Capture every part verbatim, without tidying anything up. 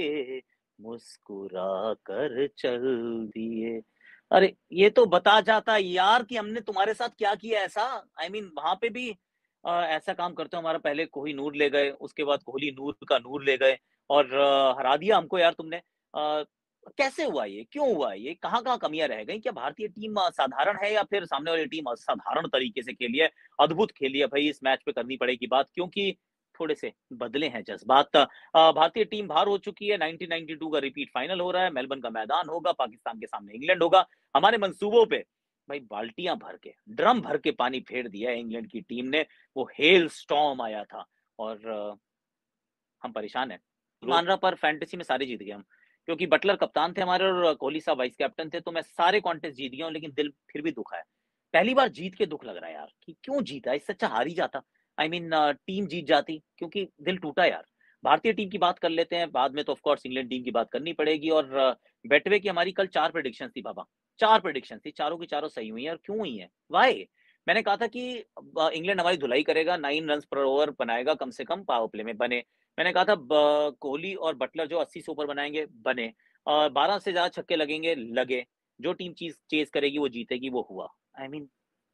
के मुस्कुरा कर चल दिए। अरे! ये तो बता जाता यार कि हमने तुम्हारे साथ क्या किया ऐसा? आई मीन वहाँ पे भी अ, ऐसा काम करते हो हमारा पहले कोहिनूर ले गए, उसके बाद कोहली नूर का नूर ले गए और अ, हरा दिया हमको यार तुमने। अ, कैसे हुआ ये? क्यों हुआ ये? कहाँ-कहाँ कमियाँ रह गई? क्या भारतीय टीम अ, साधारण है या फिर सामने वाली टीम असाधारण तरीके से खेली है, अद्भुत खेली है? भई इस मैच पे करनी पड़ेगी बात क्योंकि थोड़े से बदले हैं जज़्बात। अ, भारतीय टीम बाहर हो चुकी है, नाइनटीन नाइंटी टू का रिपीट फाइनल हो रहा है, मेलबर्न का मैदान होगा, पाकिस्तान के सामने इंग्लैंड होगा। हमारे मंसूबों पे भाई बाल्टियाँ भर के, ड्रम भर के पानी फेर दिया है इंग्लैंड की टीम ने। वो हेल स्टॉर्म आया था और अ, हम परेशान हैं। मान रहा पर फैंटेसी में सारे जीत गए हम। क्योंकि बटलर कप्तान थे हमारे और कोहली साहब वाइस कैप्टन थे, तो मैं सारे कॉन्टेस्ट जीत गया हूँ, लेकिन दिल फिर भी दुखा है। पहली बार जीत के दुःख लग रहा है यार, कि क्यों जीता? इससे अच्छा हार ही जाता। आई मीन टीम जीत जाती, क्योंकि दिल टूटा यार। भारतीय टीम की बात कर लेते हैं, बाद में तो ऑफ कोर्स इंग्लैंड टीम की बात करनी पड़ेगी और बेटवे की हमारी कल चार प्रेडिक्शंस थी बाबा। चार प्रेडिक्शंस थी, चारों की चारों सही हुई हैं और क्यों हुई हैं? व्हाई? मैंने कहा था कि अ, इंग्लैंड हमारी धुलाई करेगा, नाइन रन्स पर ओवर बनाएगा कम से कम पावर प्ले में, बने। मैंने कहा था ब कोहली और बटलर जो अस्सी से ऊपर बनाएँगे, बने। अ, बारह से ज़्यादा छक्के लगेंगे, लगे। जो टीम चीज़ चेज़ करेगी वो जीतेगी, वो हुआ। आई मीन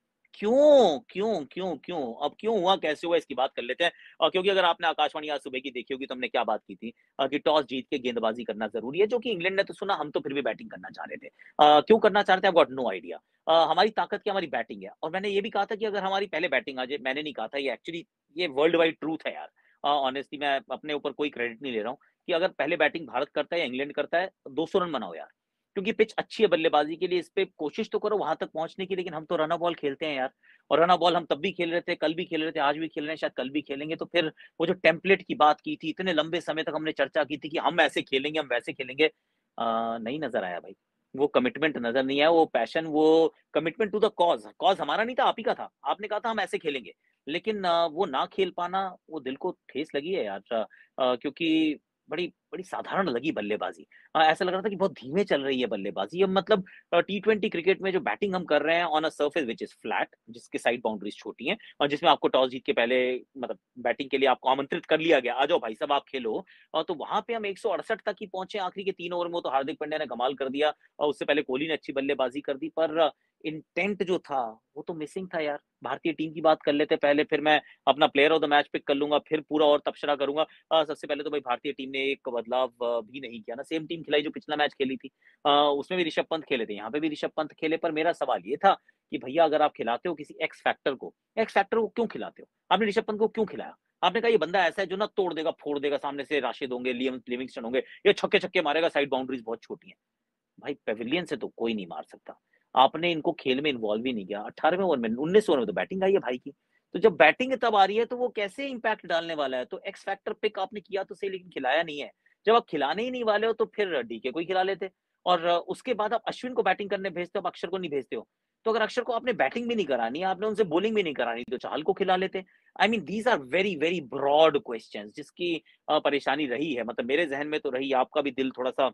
क्यों? क्यों? क्यों? क्यों? अब क्यों हुआ, कैसे हुआ इसकी बात कर लेते हैं। अ, क्योंकि अगर आपने आकाशवाणी आज सुबह की देखी होगी तो हमने क्या बात की थी अ, कि टॉस जीत के गेंदबाजी करना ज़रूरी है, जो कि इंग्लैंड ने तो सुना, हम तो फिर भी बैटिंग करना चाह रहे थे। अ, क्यों करना चाह रहे थे I got no idea. Uh, हमारी ताकत क्या हमारी बैटिंग है और मैंने ये भी कहा था कि अगर हमारी पहले बैटिंग आ जाए, मैंने नहीं कहा था ये एक्चुअली ये वर्ल्ड वाइड ट्रूथ है यार। अ, ऑनेस्टली मैं अपने ऊपर कोई क्रेडिट नहीं ले रहा हूँ कि अगर पहले बैटिंग भारत करता है या इंग्लैंड करता है, दो सौ रन बनाओ यार। क्योंकि पिच अच्छी है बल्लेबाज़ी के लिए, इस पे कोशिश तो करो वहाँ तक पहुँचने की, लेकिन हम तो रन बॉल खेलते हैं यार। और रन बॉल हम तब भी खेल रहे थे, कल भी खेल रहे थे, आज भी खेल रहे हैं, शायद कल भी खेलेंगे। तो फिर वो जो टेम्पलेट की बात की थी, इतने लंबे समय तक हमने चर्चा की थी कि हम ऐसे खेलेंगे, हम वैसे खेलेंगे अ, नहीं नज़र आया भाई। वो कमिटमेंट नज़र नहीं आया, वो पैशन, वो commitment to the cause. Cause हमारा नहीं था, आप ही का था। आपने कहा था हम ऐसे खेलेंगे। लेकिन अ, वो ना खेल पाना, वो दिल को ठेस लगी है यार। अ, अ, क्योंकि बड़ी बड़ी साधारण लगी बल्लेबाज़ी। अ, ऐसा लग रहा था कि बहुत धीमे चल रही है बल्लेबाज़ी। अब मतलब अ, टी ट्वेंटी क्रिकेट में जो बैटिंग हम कर रहे हैं on a surface which is flat, जिसके साइड बाउंड्रीज़ छोटी हैं और जिसमें आपको टॉस जीत के पहले मतलब बैटिंग के लिए आपको आमंत्रित कर लिया गया, आ जाओ भाई साहब आप खेलो। अ, तो वहाँ पे हम एक सौ अड़सठ तक ही पहुँचे आखिरी के तीन ओवर में, वो तो हार्दिक पांड्या ने कमाल कर दिया और उससे पहले कोहली ने अच्छी बल्लेबाज़ी कर दी, पर इंटेंट जो था, वो तो मिसिंग था यार। भारतीय टीम की बात कर लेते हैं पहले, फिर मैं अपना player of the match pick कर लूँगा, फिर पूरा और तबसरा करूँगा। अ, सबसे पहले तो भाई भारतीय टीम ने एक बदलाव अ, भी नहीं किया ना, सेम टीम खिलाई जो पिछला मैच खेली थी। अ, उसमें भी ऋषभ पंत खेले थे, यहाँ पे भी ऋषभ पंत खेले, पर मेरा सवाल ये था कि भैया अगर आप खिलाते हो किसी एक्स फैक्टर को, एक्स फैक्टर को क्यों खिलाते हो? आपने ऋषभ पंत को क्यों खिलाया? आपने कहा ये बंदा ऐसा है जो ना तोड़ देगा, फोड़ देगा, सामने से राशिद होंगे, लियम लिविंगस्टन होंगे, ये छक्के-छक्के मारेगा, साइड बाउंड्रीज़ बहुत छोटी हैं। भाई पेविलियन से तो कोई नहीं मार सकता। आपने इनको खेल में इन्वॉल्व ही नहीं किया। अठारहवें ओवर में, उन्नीसवें ओवर में तो बैटिंग आई है भाई की। तो जब बैटिंग तब आ रही है तो वो कैसे इम्पैक्ट डालने वाला है? तो एक्स फैक्टर पिक आपने किया तो सही, लेकिन खिलाया नहीं है। जब आप खिलाने ही नहीं वाले हो तो फिर डीके को ही खिला लेते और अ, उसके बाद आप अश्विन को बैटिंग करने भेजते हो, आप अक्षर को नहीं भेजते हो। तो अगर अक्षर को आपने बैटिंग भी नहीं करानी है, आपने उनसे बॉलिंग भी नहीं करानी, तो चहल को खिला लेते। I mean these are very, very broad questions जिसकी अ, परेशानी रही है। मतलब मेरे ज़हन में तो रही, आपका भी दिल थोड़ा-सा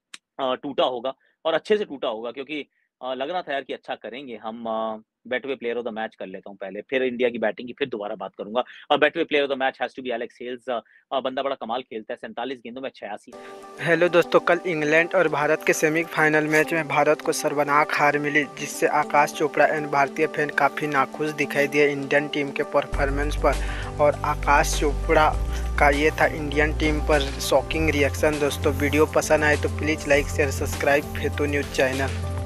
अ, टूटा होगा और अच्छे से टूटा होगा क्योंकि अ, लग रहा था यार कि अच्छा करेंगे हम। Uh, Betway player of the match कर लेता हूँ पहले, फिर इंडिया की बैटिंग की फिर दोबारा बात करूँगा। और Betway player of the match has to be Alex Hales. Uh, uh, बंदा बड़ा कमाल खेलता है, सैंतालीस गेंदों में छियासी। हेलो दोस्तों, कल इंग्लैंड और भारत के सेमीफाइनल मैच में भारत को शर्मनाक हार मिली, जिससे आकाश चोपड़ा एंड भारतीय फैन काफ़ी नाखुश दिखाई दिए इंडियन टीम के परफॉर्मेंस पर। और आकाश चोपड़ा का ये था इंडियन टीम पर शॉकिंग रिएक्शन। दोस्तों वीडियो पसंद आए तो प्लीज़ लाइक शेयर सब्सक्राइब हेतु न्यूज़ चैनल।